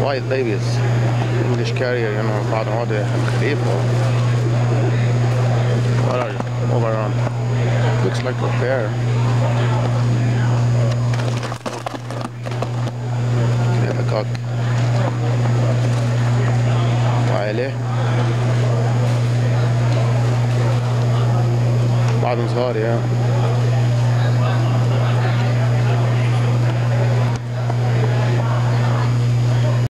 white babies, English Carrier, you know, بعض هذا خفيف. What are you? Move around. Looks like a bear. هذا كاك وعليه بعضهم صغار. يا